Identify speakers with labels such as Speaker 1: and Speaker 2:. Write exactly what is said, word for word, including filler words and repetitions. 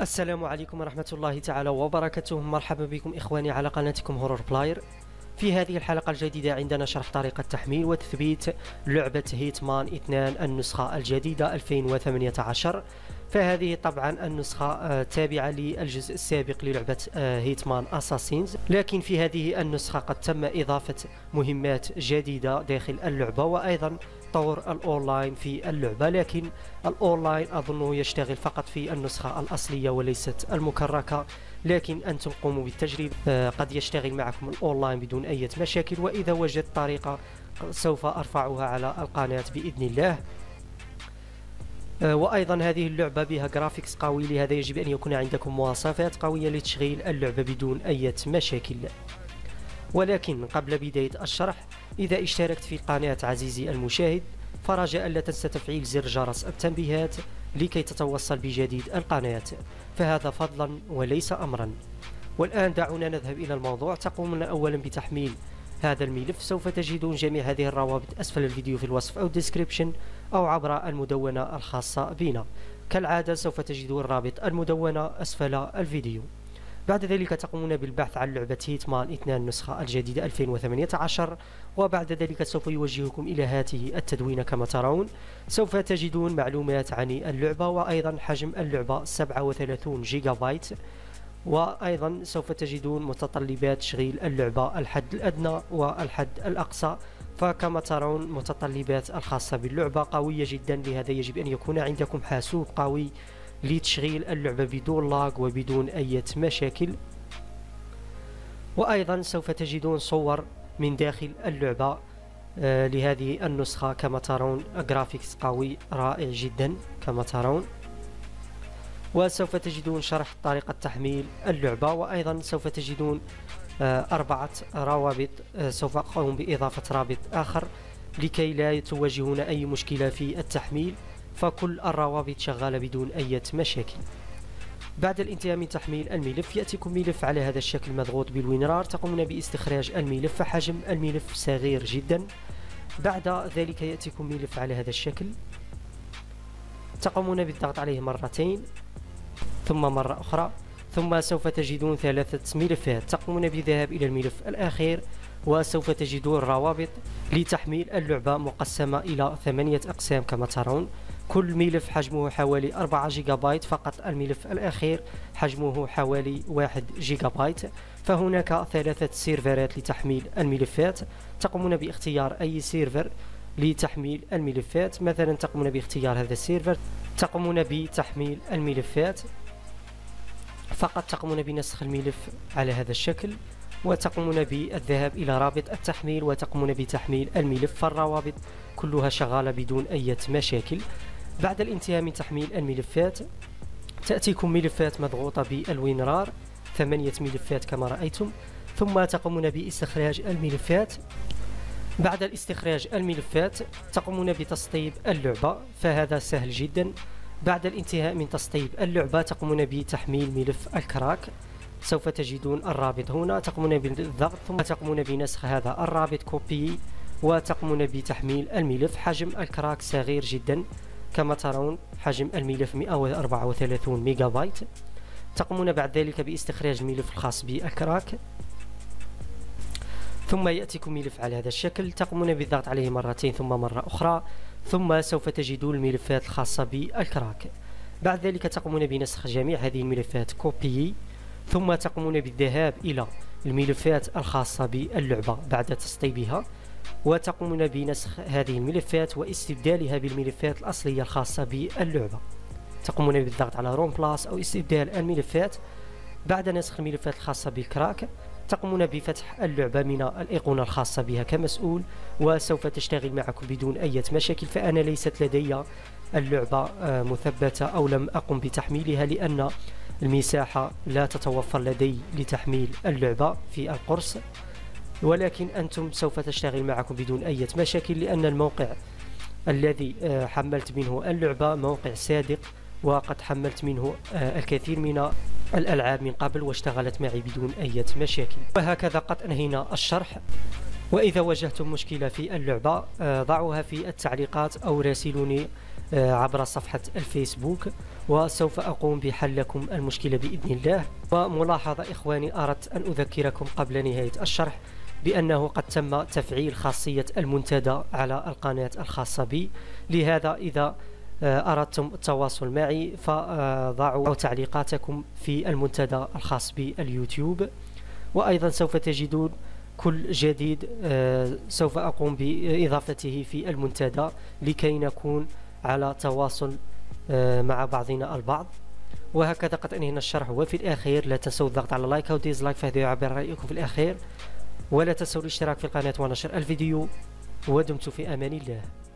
Speaker 1: السلام عليكم ورحمة الله تعالى وبركاته. مرحبا بكم إخواني على قناتكم هورور بلاير. في هذه الحلقة الجديدة عندنا شرح طريقة تحميل وتثبيت لعبة هيتمان اثنان النسخة الجديدة ألفين وثمانية عشر. فهذه طبعا النسخة تابعة للجزء السابق للعبة هيتمان أساسينز، لكن في هذه النسخة قد تم إضافة مهمات جديدة داخل اللعبة وأيضا طور الأونلاين في اللعبة، لكن الأونلاين أظنه يشتغل فقط في النسخة الأصلية وليست المكركة، لكن أنتم قوموا بالتجربة، قد يشتغل معكم الأونلاين بدون أي مشاكل، وإذا وجدت طريقة سوف أرفعها على القناة بإذن الله. وأيضا هذه اللعبة بها جرافيكس قوي، لهذا يجب أن يكون عندكم مواصفات قوية لتشغيل اللعبة بدون أي مشاكل. ولكن قبل بداية الشرح، إذا اشتركت في القناة عزيزي المشاهد فرجاء لا تنسى تفعيل زر جرس التنبيهات لكي تتوصل بجديد القناة، فهذا فضلا وليس أمرا. والآن دعونا نذهب إلى الموضوع. تقومون أولا بتحميل هذا الملف، سوف تجدون جميع هذه الروابط أسفل الفيديو في الوصف أو الديسكريبشن أو عبر المدونة الخاصة بنا. كالعادة سوف تجدون رابط المدونة أسفل الفيديو. بعد ذلك تقومون بالبحث عن لعبة هيتمان اثنان النسخة الجديدة ألفين وثمانية عشر، وبعد ذلك سوف يوجهكم إلى هذه التدوينة. كما ترون سوف تجدون معلومات عن اللعبة، وأيضا حجم اللعبة سبعة وثلاثين جيجا بايت، وأيضا سوف تجدون متطلبات تشغيل اللعبة، الحد الأدنى والحد الأقصى. فكما ترون متطلبات الخاصة باللعبة قوية جدا، لهذا يجب أن يكون عندكم حاسوب قوي لتشغيل اللعبة بدون لاج وبدون أي مشاكل. وأيضا سوف تجدون صور من داخل اللعبة آه لهذه النسخة. كما ترون جرافيكس قوي رائع جدا كما ترون. وسوف تجدون شرح طريقة تحميل اللعبة، وأيضا سوف تجدون آه أربعة روابط. آه سوف أقوم بإضافة رابط آخر لكي لا تواجهون أي مشكلة في التحميل، فكل الروابط شغالة بدون أي مشاكل. بعد الانتهاء من تحميل الملف يأتيكم ملف على هذا الشكل مضغوط بالوينرار. تقومون باستخراج الملف، فحجم الملف صغير جدا. بعد ذلك يأتيكم ملف على هذا الشكل، تقومون بالضغط عليه مرتين ثم مرة أخرى، ثم سوف تجدون ثلاثة ملفات. تقومون بالذهاب إلى الملف الأخير وسوف تجدون روابط لتحميل اللعبة مقسمة إلى ثمانية أقسام. كما ترون كل ملف حجمه حوالي أربعة جيجا بايت، فقط الملف الأخير حجمه حوالي واحد جيجا بايت. فهناك ثلاثة سيرفرات لتحميل الملفات. تقومون باختيار أي سيرفر لتحميل الملفات، مثلا تقومون باختيار هذا السيرفر، تقومون بتحميل الملفات. فقط تقومون بنسخ الملف على هذا الشكل، وتقومون بالذهاب إلى رابط التحميل وتقومون بتحميل الملف، فالروابط كلها شغالة بدون أي مشاكل. بعد الانتهاء من تحميل الملفات تأتيكم ملفات مضغوطة بالوينرار، ثمانية ملفات كما رأيتم، ثم تقومون باستخراج الملفات. بعد الاستخراج الملفات تقومون بتسطيب اللعبة، فهذا سهل جدا. بعد الانتهاء من تسطيب اللعبة تقومون بتحميل ملف الكراك، سوف تجدون الرابط هنا، تقومون بالضغط ثم تقومون بنسخ هذا الرابط كوبي وتقومون بتحميل الملف. حجم الكراك صغير جدا كما ترون، حجم الملف مئة وأربعة وثلاثين ميجا بايت. تقومون بعد ذلك باستخراج الملف الخاص بالكراك، ثم يأتيكم ملف على هذا الشكل، تقومون بالضغط عليه مرتين ثم مرة أخرى، ثم سوف تجدون الملفات الخاصة بالكراك. بعد ذلك تقومون بنسخ جميع هذه الملفات كوبي، ثم تقومون بالذهاب إلى الملفات الخاصة باللعبة بعد تسطيبها، وتقومون بنسخ هذه الملفات واستبدالها بالملفات الأصلية الخاصة باللعبة. تقومون بالضغط على روم بلاس أو استبدال الملفات. بعد نسخ الملفات الخاصة بالكراك تقومون بفتح اللعبة من الأيقونة الخاصة بها كمسؤول، وسوف تشتغل معكم بدون أي مشاكل. فأنا ليست لدي اللعبة مثبتة أو لم أقم بتحميلها، لأن المساحة لا تتوفر لدي لتحميل اللعبة في القرص، ولكن أنتم سوف تشتغل معكم بدون أي مشاكل، لأن الموقع الذي حملت منه اللعبة موقع صادق، وقد حملت منه الكثير من الألعاب من قبل واشتغلت معي بدون أي مشاكل. وهكذا قد أنهينا الشرح. وإذا واجهتم مشكلة في اللعبة ضعوها في التعليقات أو راسلوني عبر صفحة الفيسبوك، وسوف أقوم بحل لكم المشكلة بإذن الله. وملاحظة إخواني، أردت أن أذكركم قبل نهاية الشرح بأنه قد تم تفعيل خاصية المنتدى على القناة الخاصة بي. لهذا إذا أردتم التواصل معي فضعوا تعليقاتكم في المنتدى الخاص باليوتيوب. وأيضا سوف تجدون كل جديد سوف أقوم بإضافته في المنتدى لكي نكون على تواصل مع بعضنا البعض. وهكذا قد أنهينا الشرح. وفي الأخير لا تنسوا الضغط على لايك أو ديزلايك فهذا يعبر رأيكم في الأخير، ولا تنسوا الاشتراك في القناة ونشر الفيديو. ودمتم في أمان الله.